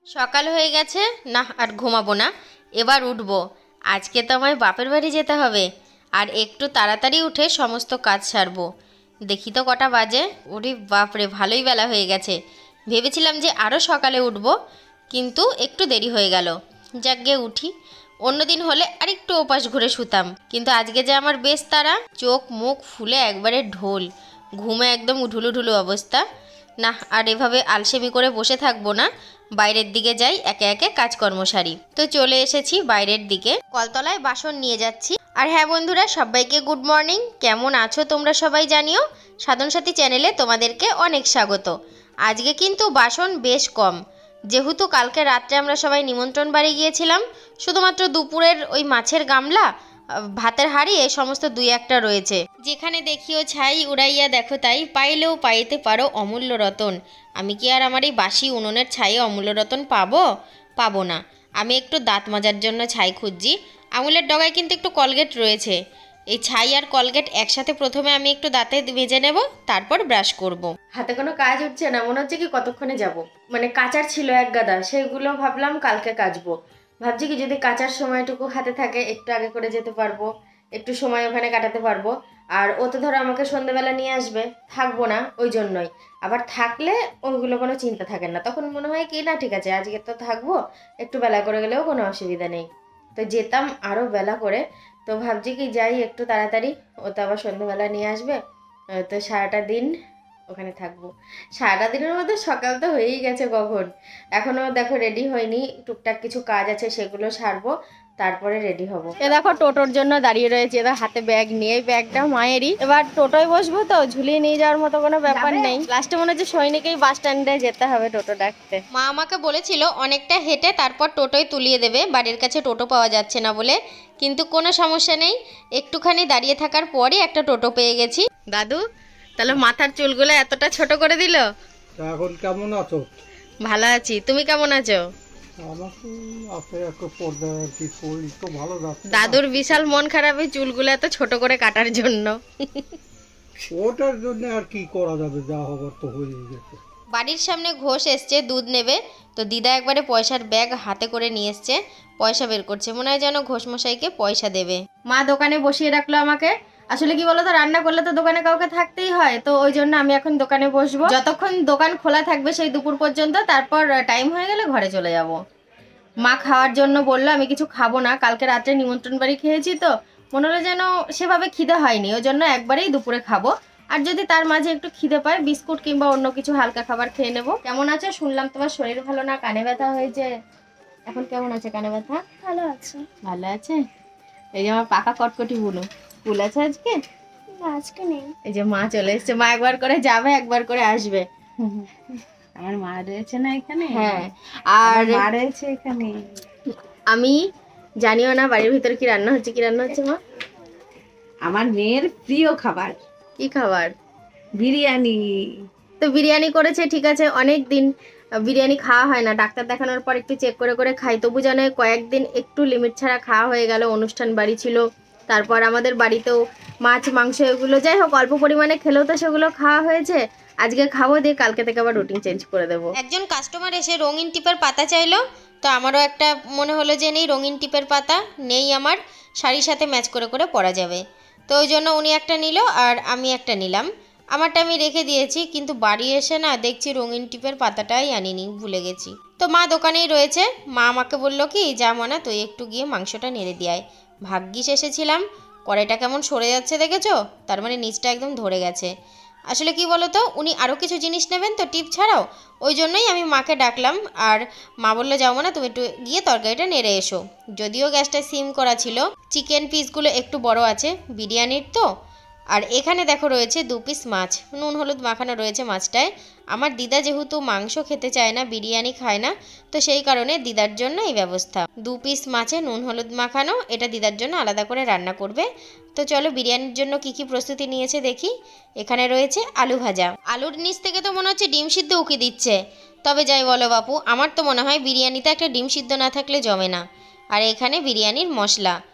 সকাল হয়ে গেছে, না আর ঘুমাবো না, এবার উঠবো। আজকে তো আমায় বাপের বাড়ি যেতে হবে, আর একটু তাড়াতাড়ি উঠে সমস্ত কাজ সারবো। দেখি তো কটা বাজে। ওরে বাপরে, ভালোই বেলা হয়ে গেছে। ভেবেছিলাম যে আরও সকালে উঠবো, কিন্তু একটু দেরি হয়ে গেল। যাক গে উঠি। অন্যদিন হলে আর একটু ওপাশ ঘুরে শুতাম, কিন্তু আজকে যে আমার বেশ তাড়া, চোখ মুখ ফুলে একবারে ঢোল, ঘুমে একদম উঠুলু ঢুলু অবস্থা। না আর এভাবে আলসেমি করে বসে থাকবো না, বাইরের দিকে যাই, একে একে কাজকর্ম সারি। তো চলে এসেছি বাইরের দিকে, কলতলায় বাসন নিয়ে যাচ্ছি। আর হ্যাঁ বন্ধুরা, সবাইকে গুড মর্নিং। কেমন আছো তোমরা সবাই জানিও। সাধন সাথী চ্যানেলে তোমাদেরকে অনেক স্বাগত। আজকে কিন্তু বাসন বেশ কম, যেহেতু কালকে রাত্রে আমরা সবাই নিমন্ত্রণ বাড়ি গিয়েছিলাম। শুধুমাত্র দুপুরের ওই মাছের গামলা, ভাতের হাঁড়ি, এই সমস্ত দুই একটা রয়েছে। যেখানে দেখিও ছাই উড়াইয়া দেখো তাই, পাইলেও পাইতে পারো অমূল্য রতন। আমি কি আর আমার এই বাসি উনুনের ছাইয়ে অমূল্য রতন পাবো না। আমি একটু দাঁত মাজার জন্য ছাই খুঁজছি। আঙুলের ডগায় কিন্তু একটু কলগেট রয়েছে। এই ছাই আর কলগেট একসাথে প্রথমে আমি একটু দাঁতে মেজে নেব, তারপর ব্রাশ করব। হাতে কোনো কাজ উঠছে না, মনে হচ্ছে কি কতক্ষণে যাব। মানে কাচার ছিল এক গাদা, সেগুলো ভাবলাম কালকে কাচবো। ভাবছি কি যদি কাচার সময়টুকু হাতে থাকে, একটু আগে করে যেতে পারবো, একটু সময় ওখানে কাটাতে পারবো। আর ও তো ধরো আমাকে সন্ধ্যেবেলা নিয়ে আসবে, থাকবো না ওই জন্যই। আবার থাকলে ওইগুলো কোনো চিন্তা থাকে না, তখন মনে হয় কি না ঠিক আছে আজকে তো থাকবো, একটু বেলা করে গেলেও কোনো অসুবিধা নেই। তো যেতাম আরও বেলা করে। তো ভাবছি কি যাই একটু তাড়াতাড়ি, ও তো আবার সন্ধ্যেবেলা নিয়ে আসবে। তো সারাটা দিন ওখানে থাকবো। সারাটা দিনের মধ্যে সকাল তো হয়েই গেছে কখন। এখনও দেখো রেডি হয়নি, টুকটাক কিছু কাজ আছে সেগুলো সারবো, তারপরে রেডি হব। এ দেখো টোটোর জন্য দাঁড়িয়ে রয়েছে, এবার হাতে ব্যাগ নিয়ে, ব্যাগটা মায়েরই। এবার টোটোয় বসবো, তো ঝুলিয়ে নিয়ে যাওয়ার মতো কোনো ব্যাপার নেই। লাস্টে মনে হচ্ছে সৈনিকেই বাস স্ট্যান্ডে যেতে হবে টোটো ডাকতে। মা আমাকে বলেছিল অনেকটা হেঁটে তারপর টোটোয় তুলিয়ে দেবে, বাড়ির কাছে টোটো পাওয়া যাচ্ছে না বলে। কিন্তু কোনো সমস্যা নেই, একটুখানি দাঁড়িয়ে থাকার পরই একটা টোটো পেয়ে গেছি। দাদু, তাহলে মাথার চুলগুলো এতটা ছোট করে দিল। এখন কেমন আছো? ভালো আছি, তুমি কেমন আছো? দাদুর বিশাল মন খারাপ এই চুলগুলো এত ছোট করে কাটার জন্য। ওটার জন্য আর কি করা যাবে, যা হবার তো হয়ে গেছে। বাড়ির সামনে ঘোষ এসছে দুধ নেবে, তো দিদা একবারে পয়সার ব্যাগ হাতে করে নিয়ে এসছে, পয়সা বের করছে, মনে হয় যেন ঘোষ মশাইকে পয়সা দেবে। মা দোকানে বসিয়ে রাখলো আমাকে। আসলে কি বলতো, রান্না করলে তো দোকানে কাউকে থাকতেই হয়, তো ওই জন্য আমি এখন দোকানে বসবো, যতক্ষণ দোকান খোলা থাকবে সেই দুপুর পর্যন্ত, তারপর টাইম হয়ে গেলে ঘরে চলে যাব। মা খাওয়ার জন্য বললো, আমি কিছু খাবো না, কালকে রাত্রে নিমন্ত্রণ বাড়ি খেয়েছি, তো মনে হলো যেন সেভাবে খিদে হয়নি, ওই জন্য একবারেই দুপুরে খাবো। আর যদি তার মাঝে একটু খিদে পায়, বিস্কুট কিংবা অন্য কিছু হালকা খাবার খেয়ে নেবো। কেমন আছো? শুনলাম তোমার শরীর ভালো না, কানে ব্যথা হয়েছে। এখন কেমন আছে কানে ব্যথা? ভালো আছে। ভালো আছে। এই যে আমার পাকা কটকটি বুনো, স্কুল আছে আজকে? আজকে নেই। এই যে মা চলে এসছে, মা একবার করে যাবে একবার করে আসবে। আমার মা রয়েছে না এখানে? হ্যাঁ, আর মা রয়েছে এখানে। আমি জানিও না বাড়ির ভিতরে কি রান্না হচ্ছে। কি রান্না হচ্ছে মা? আমার মেয়ের প্রিয় খাবার। কি খাবার? বিরিয়ানি। তো বিরিয়ানি করেছে, ঠিক আছে। অনেক দিন বিরিয়ানি খাওয়া হয় না, ডাক্তার দেখানোর পর একটু চেক করে করে খাই, তবু যেন কয়েকদিন একটু লিমিট ছাড়া খাওয়া হয়ে গেল। অনুষ্ঠান বাড়ি ছিল, তারপর আমাদের বাড়িতেও মাছ মাংস এগুলো, যাই হোক অল্প পরিমাণে খেলেও তো সেগুলো খাওয়া হয়েছে। আজকে খাবো, দিয়ে কালকে থেকে আবার রুটিন চেঞ্জ করে দেবো। একজন কাস্টমার এসে রঙিন টিপের পাতা চাইলো, তো আমারও একটা মনে হলো যে নেই, রঙিন টিপের পাতা নেই আমার, শাড়ির সাথে ম্যাচ করে করে পরা যাবে। তো ওই জন্য উনি একটা নিল আর আমি একটা নিলাম। আমারটা আমি রেখে দিয়েছি, কিন্তু বাড়ি এসে না দেখছি রঙিন টিপের পাতাটাই আনিনি, ভুলে গেছি। তো মা দোকানেই রয়েছে, মা আমাকে বললো কি যা মনা তুই একটু গিয়ে মাংসটা নেড়ে দিয়ে আয়। ভাগ্যিস এসেছিলাম। কড়াইটা কেমন সরে যাচ্ছে দেখেছো? তার মানে নিচটা একদম ধরে গেছে। আসলে কি বলো তো, উনি আরও কিছু জিনিস নেবেন তো টিপ ছাড়াও, ওই জন্যই আমি মাকে ডাকলাম। আর মা বললো যাও না তুমি একটু গিয়ে তরকারিটা নেড়ে এসো। যদিও গ্যাসটা সিম করা ছিল, চিকেন পিসগুলো একটু বড় আছে বিরিয়ানির তো। আর এখানে দেখো রয়েছে 2 পিস মাছ, নুন হলুদ মাখানো রয়েছে মাছটায়। আমার দিদা যেহেতু মাংস খেতে চায় না, বিরিয়ানি খায় না, তো সেই কারণে দিদার জন্য এই ব্যবস্থা। 2 পিস মাছে নুন হলুদ মাখানো, এটা দিদার জন্য আলাদা করে রান্না করবে। তো চলো বিরিয়ানির জন্য কি কি প্রস্তুতি নিয়েছে দেখি। এখানে রয়েছে আলু ভাজা, আলুর নিচ থেকে তো মনে হচ্ছে ডিম সিদ্ধ উকি দিচ্ছে। তবে যাই বলো বাপু, আমার তো মনে হয় বিরিয়ানিতে একটা ডিম সিদ্ধ না থাকলে জমে না। আর এখানে বিরিয়ানির মশলা,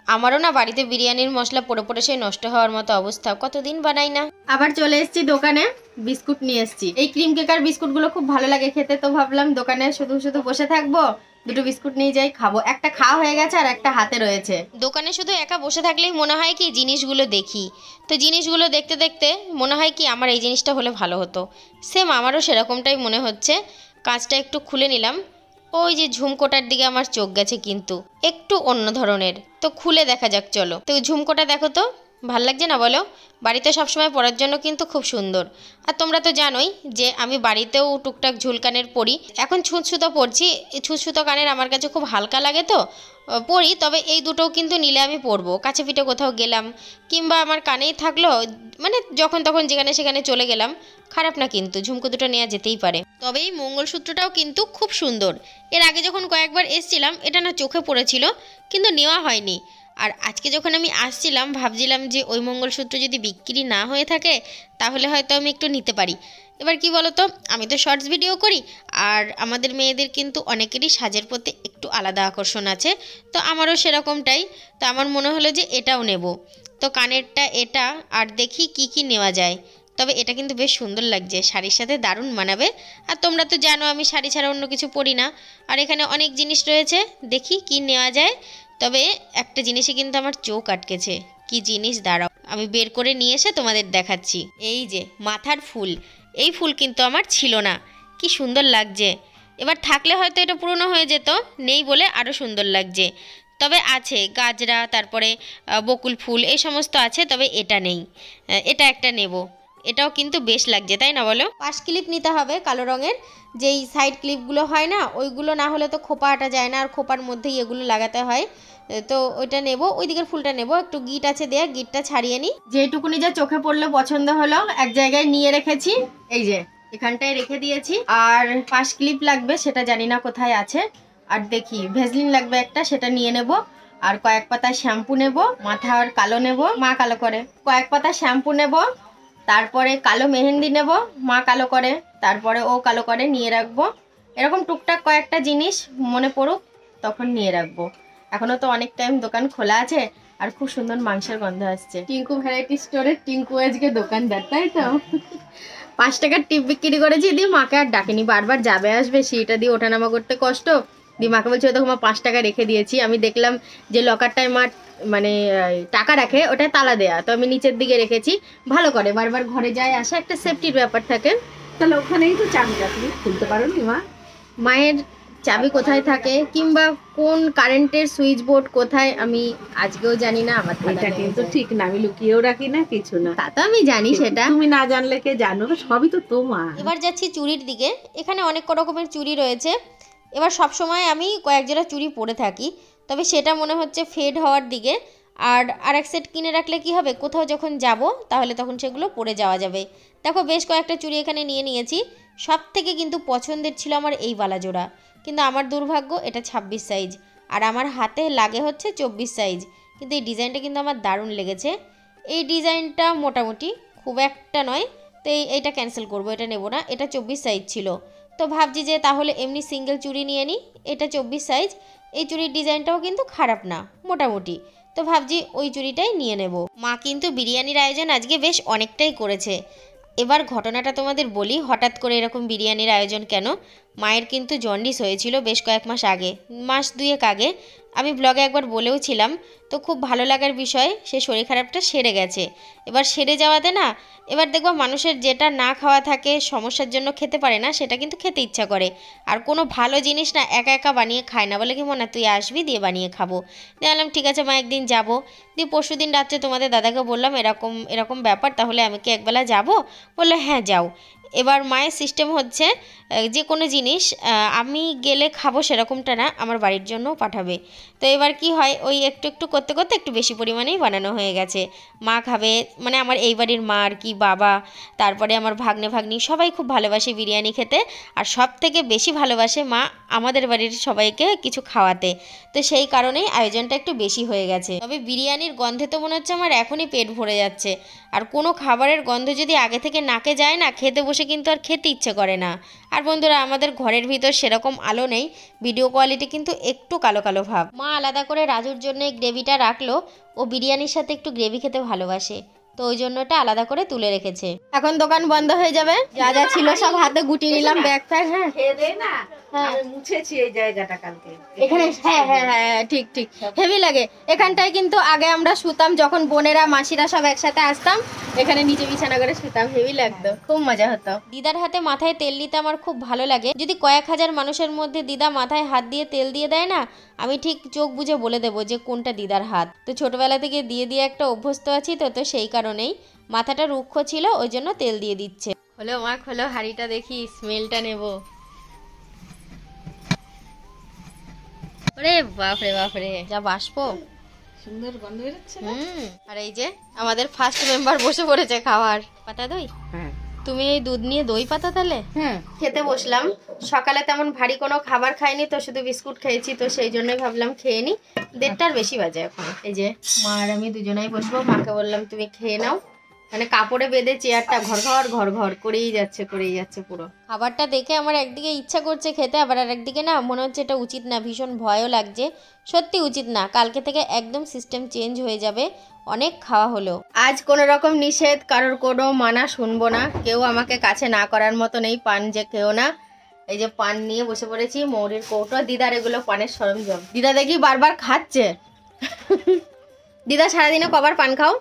আমারও না বাড়িতে বিরিয়ানির মশলা পড়ে পড়ে সেই নষ্ট হওয়ার মতো অবস্থা, কতদিন বানাই না। আবার চলে এসেছি দোকানে, বিস্কুট নিয়ে এসেছি। এই ক্রিম কেকার বিস্কুটগুলো খুব ভালো লাগে খেতে, তো ভাবলাম দোকানে শুধু শুধু বসে থাকবো, দুটো বিস্কুট নিয়ে যাই, খাবো। একটা খাওয়া হয়ে গেছে আর একটা হাতে রয়েছে। দোকানে শুধু একা বসে থাকলেই মনে হয় কি জিনিসগুলো দেখি, তো জিনিসগুলো দেখতে দেখতে মনে হয় কি আমার এই জিনিসটা হলে ভালো হতো। সেম আমারও সেরকমটাই মনে হচ্ছে। কাঁচটা একটু খুলে নিলাম, ওই যে ঝুমকোটার দিকে আমার চোখ গেছে, কিন্তু একটু অন্য ধরনের। তো খুলে দেখা যাক চলো। তো ঝুমকোটা দেখো তো, ভাল লাগছে না বলো? বাড়িতে সবসময় পরার জন্য কিন্তু খুব সুন্দর। আর তোমরা তো জানোই যে আমি বাড়িতেও টুকটাক ঝুলকানের পরি। এখন ছুঁচসুতো পরছি, এই ছুঁচসুতো কানের আমার কাছে খুব হালকা লাগে, তো পরি। তবে এই দুটোও কিন্তু নিলে আমি পরবো, কাছে পিঠে কোথাও গেলাম, কিংবা আমার কানেই থাকলো, মানে যখন তখন যেখানে সেখানে চলে গেলাম, খারাপ না, কিন্তু ঝুমকো দুটো নেওয়া যেতেই পারে। তবে এই মঙ্গলসূত্রটাও কিন্তু খুব সুন্দর। এর আগে যখন কয়েকবার এসছিলাম এটা না চোখে পড়েছিল, কিন্তু নেওয়া হয়নি। আর আজকে যখন আমি আসছিলাম ভাবছিলাম যে ওই মঙ্গলসূত্র যদি বিক্রি না হয়ে থাকে তাহলে হয়তো আমি একটু নিতে পারি। এবার কি বলো তো, আমি তো শর্টস ভিডিও করি, আর আমাদের মেয়েদের কিন্তু অনেকেরই সাজের প্রতি একটু আলাদা আকর্ষণ আছে, তো আমারও সেরকমটাই। তো আমার মনে হলো যে এটাও নেব। তো কানেরটা এটা, আর দেখি কি কি নেওয়া যায়। তবে এটা কিন্তু বেশ সুন্দর লাগছে, শাড়ির সাথে দারুণ মানাবে। আর তোমরা তো জানো আমি শাড়ি ছাড়া অন্য কিছু পরি না। আর এখানে অনেক জিনিস রয়েছে, দেখি কি নেওয়া যায়। তবে একটা জিনিসে কিন্তু আমার চোখ আটকেছে। কি জিনিস, দাঁড়াও আমি বের করে নিয়ে এসে তোমাদের দেখাচ্ছি। এই যে মাথার ফুল, এই ফুল কিন্তু আমার ছিল না, কি সুন্দর লাগছে। এবার থাকলে হয়তো এটা পুরনো হয়ে যেত, নেই বলে আরও সুন্দর লাগছে। তবে আছে গাজরা, তারপরে বকুল ফুল, এই সমস্ত আছে, তবে এটা নেই। এটা একটা নেব, এটাও কিন্তু বেশ লাগছে, তাই না বলো? পাশ ক্লিপ নিতে হবে কালো রঙের, যেই সাইড ক্লিপগুলো হয় না, ওইগুলো না হলে তো খোপা আটা যায় না, আর খোপার মধ্যেই এগুলো লাগাতে হয়। তো ওইটা নেব, ওই দিকের ফুলটা নেব। একটু গিট আছে দেয়া, গিটটা ছাড়িয়ে নিই। যেটুকুনি যা চোখে পড়লো পছন্দ হলো এক জায়গায় নিয়ে রেখেছি, এই যে এখানটায় রেখে দিয়েছি। আর পাশ ক্লিপ লাগবে, সেটা জানি না কোথায় আছে। আর দেখি ভেজলিন লাগবে একটা, সেটা নিয়ে নেব। আর কয়েক পাতা শ্যাম্পু নেব, মাথার কালো নেব, মা কালো করে। কয়েক পাতা শ্যাম্পু নেব, তারপরে কালো মেহেন্দি নেব, মা কালো করে, তারপরে ও কালো করে, নিয়ে রাখবো। এরকম টুকটাক কয়েকটা জিনিস মনে পড়ুক তখন নিয়ে রাখবো। এখনো তো অনেক টাইম দোকান খোলা আছে, আর খুব সুন্দর মাংসের গন্ধ আসছে। টিঙ্কু ভ্যারাইটি স্টোরের টিঙ্কু আজকে দোকানদার, তাই তো? 5 টাকার টিপ বিক্রি করেছি, দিয়ে মাকে আর ডাকেনি, বারবার যাবে আসবে, সেটা দিয়ে ওঠানামা করতে কষ্ট। দিয়ে মাকে বলছি, দেখো মা 5 টাকা রেখে দিয়েছি। আমি দেখলাম যে লকারটায় মা মানে টাকা রাখে, ওটায় তালা দেয়া, তো আমি নিচের দিকে রেখেছি। ভালো করে, বারবার ঘরে যায় আসে, একটা সেফটির ব্যাপার থাকে। তাহলে ওখানেই তো চাবিটা তুমি খুলতে পারো নি মা? মায়ের চাবি কোথায় থাকে, কিংবা কোন কারেন্টের সুইচ বোর্ড কোথায়, আমি আজকেও জানি না। আমার এটা কিন্তু ঠিক না, আমি লুকিয়েও রাখি না, কিছু না। তা তো আমি জানি, সেটা তুমি না জানলে কে জানো, সবই তো তোমার। এবার যাচ্ছি চুড়ির দিকে। এখানে অনেক রকমের চুড়ি রয়েছে। এবার সব সময় আমি কয়েক জোড়া চুড়ি পরে থাকি, তবে সেটা মনে হচ্ছে ফেড হওয়ার দিকে। আর এক সেট কিনে রাখলে কি হবে, কোথাও যখন যাব তাহলে তখন সেগুলো পরে যাওয়া যাবে। দেখো বেশ কয়েকটা চুড়ি এখানে নিয়ে নিয়েছি। সব থেকে কিন্তু পছন্দের ছিল আমার এই বালা জোড়া, কিন্তু আমার দুর্ভাগ্য এটা 26 সাইজ, আর আমার হাতে লাগে হচ্ছে 24 সাইজ। কিন্তু এই ডিজাইনটা কিন্তু আমার দারুণ লেগেছে। এই ডিজাইনটা মোটামুটি, খুব একটা নয়। তো এইটা ক্যান্সেল করব, এটা নেব না। এটা 24 সাইজ ছিল, তো ভাবছি যে তাহলে এমনি সিঙ্গেল চুড়ি নিয়ে নিই। এটা 24 সাইজ, এই চুড়ির ডিজাইনটাও কিন্তু খারাপ না, মোটামুটি। তো ভাবছি ওই চুড়িটাই নিয়ে নেব। মা কিন্তু বিরিয়ানির আয়োজন আজকে বেশ অনেকটাই করেছে। এবার ঘটনাটা তোমাদের বলি, হঠাৎ করে এরকম বিরিয়ানির আয়োজন কেন। মায়ের কিন্তু জন্ডিস হয়েছিল বেশ কয়েক মাস আগে, মাস 2 আগে। আমি ব্লগে একবার বলেও ছিলাম। তো খুব ভালো লাগার বিষয়, সে শরীর খারাপটা সেরে গেছে। এবার সেরে যাওয়াতে না, এবার দেখবো মানুষের যেটা না খাওয়া থাকে, সমস্যার জন্য খেতে পারে না, সেটা কিন্তু খেতে ইচ্ছা করে। আর কোনো ভালো জিনিস না একা একা বানিয়ে খায় না, বলে কি মনে তুই আসবি দিয়ে বানিয়ে খাবো। দিয়ে বললাম ঠিক আছে মা, একদিন যাবো। দিয়ে পরশু দিন রাত্রে তোমাদের দাদাকে বললাম এরকম এরকম ব্যাপার, তাহলে আমি কি একবেলা যাবো? বললো হ্যাঁ যাও। এবার মায়ের সিস্টেম হচ্ছে যে কোনো জিনিস আমি গেলে খাবো সেরকমটা না, আমার বাড়ির জন্যও পাঠাবে। তো এবার কি হয়, ওই একটু একটু করতে করতে একটু বেশি পরিমাণেই বানানো হয়ে গেছে। মা খাবে, মানে আমার এই বাড়ির মা আর কি, বাবা, তারপরে আমার ভাগ্নে ভাগ্নি সবাই খুব ভালোবাসে বিরিয়ানি খেতে। আর সব থেকে বেশি ভালোবাসে মা আমাদের বাড়ির সবাইকে কিছু খাওয়াতে। তো সেই কারণেই আয়োজনটা একটু বেশি হয়ে গেছে। তবে বিরিয়ানির গন্ধে তো মনে হচ্ছে আমার এখনই পেট ভরে যাচ্ছে। আর কোনো খাবারের গন্ধ যদি আগে থেকে নাকে যায় না, খেতে বসে বসে কিন্তু আর খেতে ইচ্ছে করে না। আর বন্ধুরা আমাদের ঘরের ভিতর সেরকম আলো নেই, ভিডিও কোয়ালিটি কিন্তু একটু কালো কালো ভাব। মা আলাদা করে রাজুর জন্য গ্রেভিটা রাখলো, ও বিরিয়ানির সাথে একটু গ্রেভি খেতে ভালোবাসে, তো ওই জন্য এটা আলাদা করে তুলে রেখেছে। এখন দোকান বন্ধ হয়ে যাবে, যা যা ছিল সব হাতে গুটিয়ে নিলাম ব্যাগ ফ্যাগ। হ্যাঁ খেয়ে দে না, আমি মুছেছি এই জায়গাটা কালকে এখানে। হ্যাঁ হ্যাঁ হ্যাঁ ঠিক ঠিক, হেভি লাগে এখানটায়। কিন্তু আগে আমরা শুতাম যখন বোনেরা মাসিরা সব একসাথে আসতাম, এখানে নিচে বিছানা করে শুতাম, হেভি লাগতো, খুব মজা হতো। দিদার হাতে মাথায় তেল দিতে আমার খুব ভালো লাগে। যদি কয়েক হাজার মানুষের মধ্যে দিদা মাথায় হাত দিয়ে তেল দিয়ে দেয় না, আমি ঠিক চোখ বুঝে বলে দেবো যে কোনটা দিদার হাত। তো ছোটবেলা থেকে দিয়ে দিয়ে একটা অভ্যস্ত আছি, তো তো সেই কারণেই মাথাটা রুক্ষ ছিল, ওই জন্য তেল দিয়ে দিচ্ছে। হলো মা, খোলো হাঁড়িটা, দেখি স্মেলটা নেবো। ওরে বাপরে বাপরে, যা বাষ্পো, সুন্দর গন্ধ বেরোচ্ছে না? আর এই যে আমাদের ফার্স্ট মেম্বার বসে পড়েছে খাওয়ার। পাতা দই? হ্যাঁ। তুমি এই দুধ নিয়ে দই পাতা তাহলে? হ্যাঁ। খেতে বসলাম। সকালে তেমন ভারী কোনো খাবার খাইনি, তো শুধু বিস্কুট খেয়েছি, তো সেই জন্যই ভাবলাম খেয়ে নি। 1:30টার বেশি বাজে এখন। এই যে মা আর আমি দুজনেই বসবো, মাকে বললাম তুমি খেয়ে নাও। মানে কাপড়ে বেঁধে চেয়ারটা ঘর ঘর ঘর ঘর করেই যাচ্ছে পুরো। খাবারটা দেখে আমার একদিকে ইচ্ছা করছে খেতে, আবার আর একদিকে না মনে হচ্ছে এটা উচিত না, ভীষণ ভয়ও লাগছে। সত্যি উচিত না, কালকে থেকে একদম সিস্টেম চেঞ্জ হয়ে যাবে। অনেক খাওয়া হলো আজ, কোনো রকম নিষেধ, কারোর কোনো মানা শুনবো না। কেউ আমাকে কাছে না করার মতো নেই, পান যে কেউ না। এই যে পান নিয়ে বসে পড়েছি, মৌরির কৌটো, দিদার এগুলো পানের সরঞ্জাম। দিদা দেখি বারবার খাচ্ছে। দিদা সারাদিনে কবার পান খাও?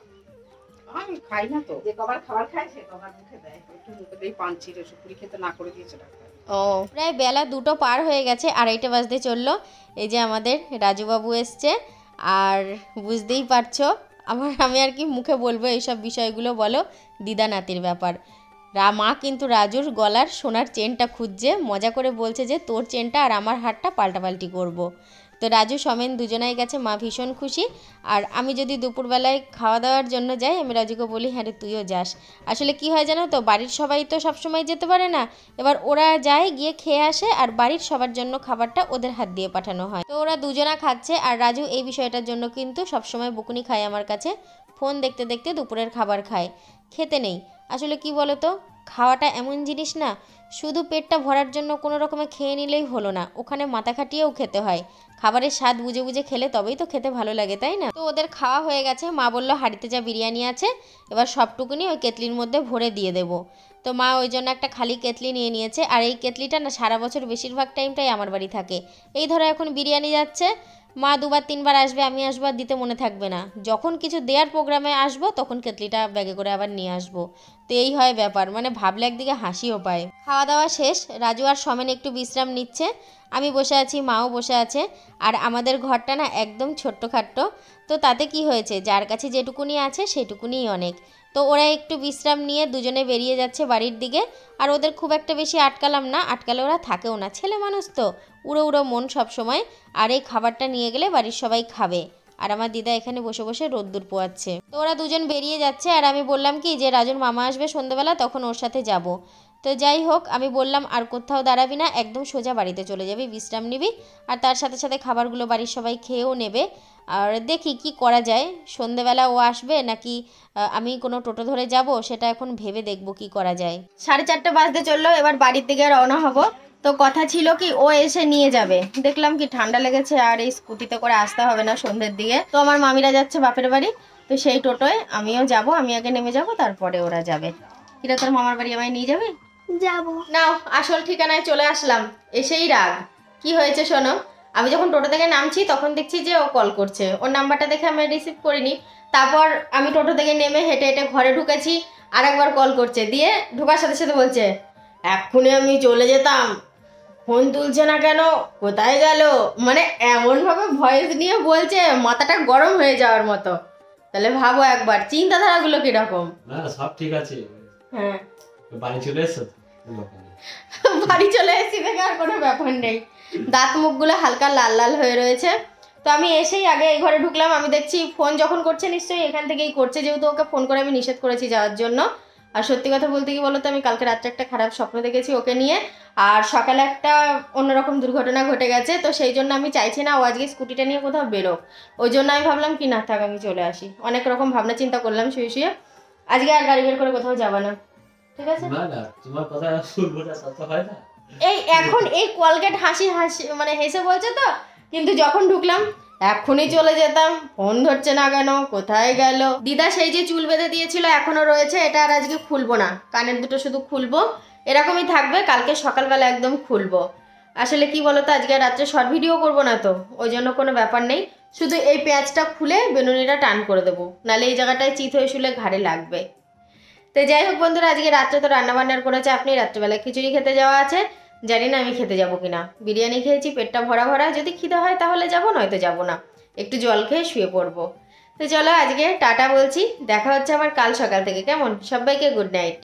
আমি খাই না তো, যে কবার খাবার খায় সে কবার মুখে দেয়, একটু মুখে দিয়ে পান ছিঁড়ে সুপুরি খেতে না করে দিয়েছে ডাক্তার। ও, প্রায় বেলা 2টো পার হয়ে গেছে, 2:30 বাজতে চললো। এই যে আমাদের রাজুবাবু এসছে, আর বুঝতেই পারছো আমি আর কি মুখে বলবো এইসব বিষয়গুলো, বলো দিদা নাতির ব্যাপার। মা কিন্তু রাজুর গলার সোনার চেনটা খুঁজছে, মজা করে বলছে যে তোর চেনটা আর আমার হারটা পাল্টাপাল্টি করব। তো রাজু সমেন দুজনাই গেছে, মা ভীষণ খুশি। আর আমি যদি দুপুরবেলায় খাওয়া দাওয়ার জন্য যাই, আমি রাজুকে বলি হ্যাঁ রে তুইও যাস। আসলে কি হয় জানো তো, বাড়ির সবাই তো সবসময় যেতে পারে না, এবার ওরা যায় গিয়ে খেয়ে আসে, আর বাড়ির সবার জন্য খাবারটা ওদের হাত দিয়ে পাঠানো হয়। তো ওরা দুজনা খাচ্ছে, আর রাজু এই বিষয়টার জন্য কিন্তু সবসময় বকুনি খায় আমার কাছে। ফোন দেখতে দেখতে দুপুরের খাবার খায়, খেতে নেই। আসলে কি বলতো, খাওয়াটা এমন জিনিস না, শুধু পেটটা ভরার জন্য কোনো রকমে খেয়ে নিলেই হলো না, ওখানে মাথা খাটিয়েও খেতে হয়। খাবারের স্বাদ বুঝে বুঝে খেলে তবেই তো খেতে ভালো লাগে, তাই না? তো ওদের খাওয়া হয়ে গেছে, মা বললো হাঁড়িতে যা বিরিয়ানি আছে এবার সবটুকুনি ওই কেতলির মধ্যে ভরে দিয়ে দেবো। তো মা ওই জন্য একটা খালি কেতলি নিয়ে নিয়েছে, আর এই কেতলিটা না সারা বছর বেশিরভাগ টাইমটাই আমার বাড়ি থাকে। এই ধরো এখন বিরিয়ানি যাচ্ছে, মা 2বার 3বার আসবে, আমি আসবো, আর দিতে মনে থাকবে না। যখন কিছু দেওয়ার প্রোগ্রামে আসবো তখন কেতলিটা ব্যাগে করে আবার নিয়ে আসবো। তো এই হয় ব্যাপার, মানে ভাবলে একদিকে হাসিও পায়। খাওয়া দাওয়া শেষ, রাজু আর সমেন একটু বিশ্রাম নিচ্ছে, আমি বসে আছি, মাও বসে আছে। আর আমাদের ঘরটা না একদম ছোট্টখাট্ট, তো তাতে কি হয়েছে, যার কাছে যেটুকুনি আছে সেটুকুনিই অনেক। তো ওরা একটু বিশ্রাম নিয়ে দুজনে বেরিয়ে যাচ্ছে বাড়ির দিকে। আর ওদের খুব একটা বেশি আটকালাম না, আটকালে ওরা থাকেও না, ছেলে মানুষ তো, উড়ো উড়ো মন সব সময়। আর এই খাবারটা নিয়ে গেলে বাড়ির সবাই খাবে, আর আমার দিদা এখানে বসে বসে রোদ্দুর পোয়াচ্ছে। তো ওরা দুজন বেরিয়ে যাচ্ছে, আর আমি বললাম কি যে রাজুর মামা আসবে সন্ধ্যেবেলা, তখন ওর সাথে যাব। তো যাই হোক, আমি বললাম আর কোথাও দাঁড়াবি না, একদম সোজা বাড়িতে চলে যাবি, বিশ্রাম নিবি, আর তার সাথে সাথে খাবারগুলো বাড়ির সবাই খেয়েও নেবে। আর দেখি কি করা যায়, সন্ধ্যেবেলা ও আসবে নাকি আমি কোনো টোটো ধরে যাব, সেটা এখন ভেবে দেখবো কি করা যায়। 4:30 বাজতে চললো, এবার বাড়ির দিকে রওনা হব। তো কথা ছিল কি ও এসে নিয়ে যাবে, দেখলাম কি ঠান্ডা লেগেছে আর এই স্কুটিতে করে আসতে হবে না সন্ধ্যের দিকে। তো আমার মামিরা যাচ্ছে বাপের বাড়ি, তো সেই টোটোয় আমিও যাব, আমি আগে নেমে যাব, তারপরে ওরা যাবে। কিরা তোর মামার বাড়ি আমায় নিয়ে যাবে? যাবো। নাও, আসল ঠিকানায় চলে আসলাম, এসেই রাগ। কি হয়েছে শোনো, আমি যখন টোটো থেকে নামছি তখন দেখছি যে ও কল করছে, ওর নাম্বারটা দেখে আমি রিসিভ করিনি। তারপর আমি টোটো থেকে নেমে হেঁটে হেঁটে ঘরে ঢুকেছি, আর একবার কল করছে, দিয়ে ঢোকার সাথে সাথে বলছে এক্ষুনি আমি চলে যেতাম, ফোন তুলছে না কেন, কোথায় গেল, মানে এমনভাবে ভয়েস নিয়ে বলছে মাথাটা গরম হয়ে যাওয়ার মতো। তাহলে ভাবো একবার চিন্তাধারাগুলো কিরকম। না সব ঠিক আছে। হ্যাঁ, বাড়ি চলে এসো। বাড়ি চলে এসেছি দেখে আর কোনো ব্যাপার নেই, দাঁত মুখগুলো হালকা লাল লাল হয়ে রয়েছে। তো আমি এসেই আগে এই ঘরে ঢুকলাম, আমি দেখছি ফোন যখন করছে নিশ্চয়ই এখান থেকেই করছে, যেহেতু ওকে ফোন করে আমি নিষেধ করেছি যাওয়ার জন্য। আর সত্যি কথা বলতে কি বলতো, আমি কালকে রাত্রে একটা খারাপ স্বপ্ন দেখেছি ওকে নিয়ে, আর সকালে একটা অন্যরকম দুর্ঘটনা ঘটে গেছে। তো সেই জন্য আমি চাইছি না ও আজকে স্কুটিটা নিয়ে কোথাও বেরোক, ওই জন্য আমি ভাবলাম কি না থাক, আমি চলে আসি। অনেক রকম ভাবনা চিন্তা করলাম শুয়ে শুয়ে, আজকে আর গাড়ি বের করে কোথাও যাবা না। ঠিক আছে? না না, তোমার কথা শুনবো না তা তো হয় না। এই এখন এই কলগেট হাসি হাসি মানে হেসে বলছে তো, কিন্তু যখন ঢুকলাম এখনই চলে যেতাম, ফোন ধরছে না কেন, কোথায় গেল। দিদা সেই যে চুল বেঁধে দিয়েছিল এখনো রয়েছে, এটা আর আজকে খুলবো না, কানের দুটো শুধু খুলবো, এরকমই থাকবে, কালকে সকালবেলা একদম খুলবো। আসলে কি বলতো, আজকে রাত্রে শর্ট ভিডিও করবো না তো, ওই জন্য কোনো ব্যাপার নেই, শুধু এই পেঁয়াজটা খুলে বেনুনিটা টান করে দেবো, নাহলে এই জায়গাটায় চিত হয়ে শুলে ঘাড়ে লাগবে। তো যাই হোক বন্ধুরা, আজকে রাত্রে তো রান্নাবান্নার করেছে আপনি, রাত্রেবেলায় খিচুড়ি খেতে যাওয়া আছে, জানি না আমি খেতে যাবো কিনা। বিরিয়ানি খেয়েছি, পেটটা ভরা ভরা, যদি খিদে হয় তাহলে যাবো, নয়তো যাবো না, একটু জল খেয়ে শুয়ে পড়বো। তো চলো আজকে টাটা বলছি, দেখা হচ্ছে আবার কাল সকাল থেকে, কেমন? সবাইকে গুড নাইট।